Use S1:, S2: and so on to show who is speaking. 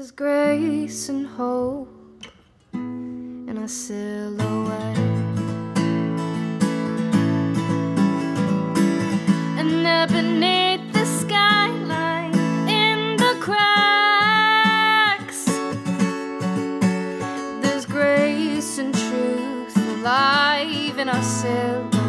S1: There's grace and hope in a silhouette, and there beneath the skyline, in the cracks, there's grace and truth alive in our silhouette.